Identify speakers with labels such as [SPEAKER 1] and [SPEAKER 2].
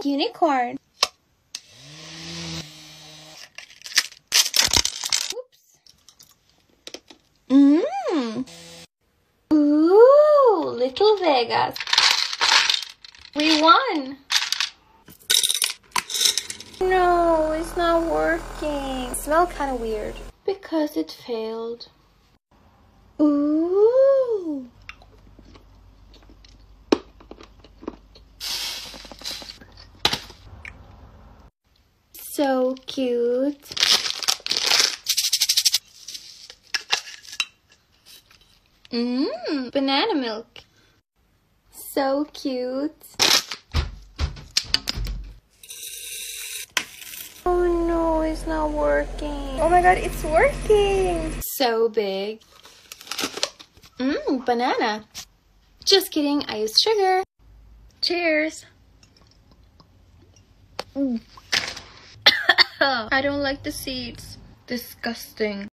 [SPEAKER 1] Unicorn. Oops. Ooh, Little Vegas. We won. No, it's not working. It smells kind of weird. Because it failed. Ooh. So cute. Banana milk. So cute. Oh no, it's not working. Oh my god, it's working. So big. Banana. Just kidding, I used sugar. Cheers. I don't like the seeds. Disgusting.